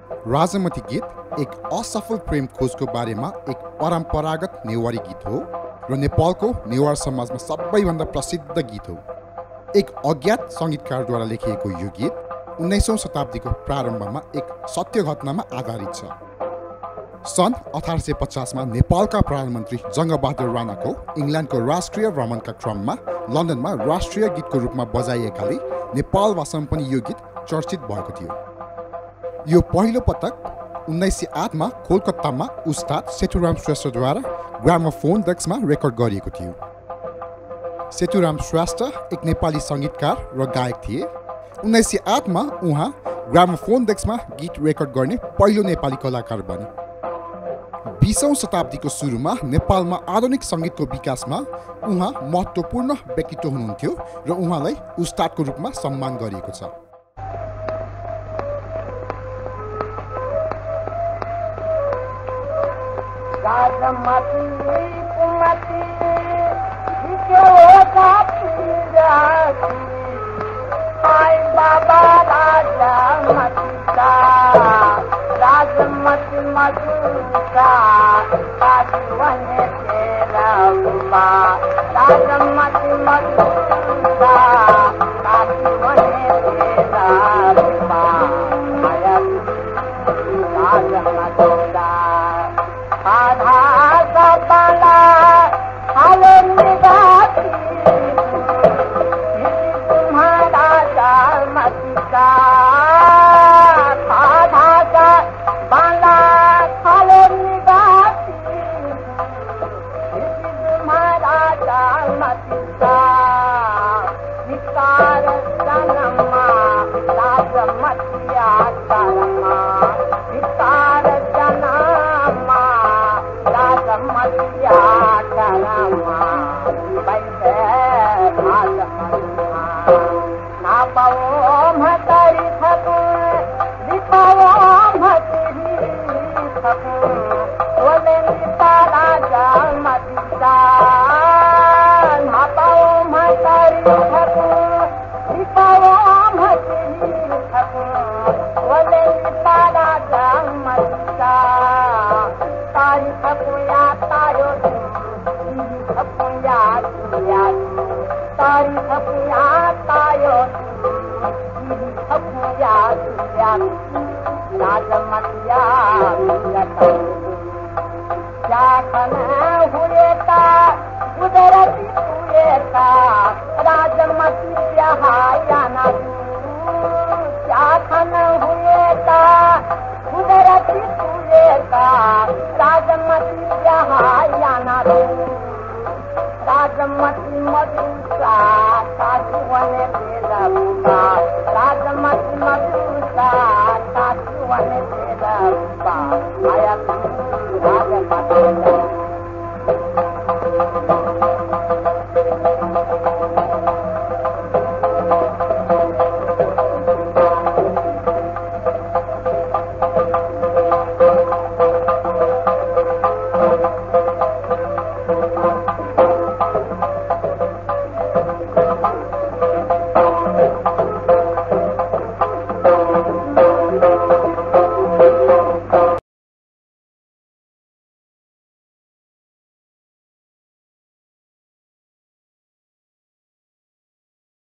राजमती गीत एक असफल प्रेम खोजको बारेमा एक परम्परागत नेवारी गीत हो र नेपालको नेवार समाजमा सबैभन्दा प्रसिद्ध गीत हो। एक अज्ञात सङ्गीतकारद्वारा लेखिएको यो गीत 19औं शताब्दीको प्रारम्भमा एक सत्य घटनामा आधारित छ। सन् 1850 मा नेपालका प्रधानमन्त्री जङ्गबहादुर राणाको इङ्ल्यान्डको राष्ट्रिय भ्रमणका क्रममा लन्डनमा राष्ट्रिय गीतको रूपमा बजाइएकाले नेपाल भाषामा पनि यो गीत चर्चित भएको थियो। यो पहिलो पटक 1908 मा कोलकातामा उस्ताद सेतुराम श्रेष्ठद्वारा ग्रामोफोन डेस्कमा रेकर्ड गरिएको थियो। सेतुराम श्रेष्ठ एक नेपाली सङ्गीतकार र गायक थिए। 1908 मा उहाँ ग्रामोफोन डेस्कमा गीत रेकर्ड गर्ने पहिलो नेपाली कलाकार बने। 20औं शताब्दीको सुरुमा नेपालमा आधुनिक सङ्गीतको विकासमा उहाँ महत्त्वपूर्ण व्यक्तित्व हुनुहुन्थ्यो र उहाँलाई उस्तादको रूपमा सम्मान गरिएको छ। राजमती कुमती जिके होगा पीरा आई बाबा राजमती का राजमती मधुका काटवने तेरा रूपा राजमती मधुका काटवने तेरा रूपा आया राजमती का आधा सपना हाले निगाती तुम्हारा राजमती का आधा सपना हाले निगाती तुम्हारा राजमती का निकार जन्मा राजमतिया करमा निकार जन्मा राजमतिया करमा बैठे राजमतिया ना पाओ मतरी थकू दीपाओ मतरी थकू बोले दीपा राजमतिया ना पाओ मतरी थकू दीपाओ मतरी थकू बोले दीपा राजमतिया तारी थकुया तारो थकुया तुया तारी थकुया तारो थकुया तुया राजमतिया क्या खना हुए ता कुदरती हुए ता राजमती हाया ना क्या खना हुए ता कुदरती हुए ता राजमती हाया ना राजमती मधुसा काटवने तेरा रूपा राजमती मधुसा काटवने तेरा रूपा आया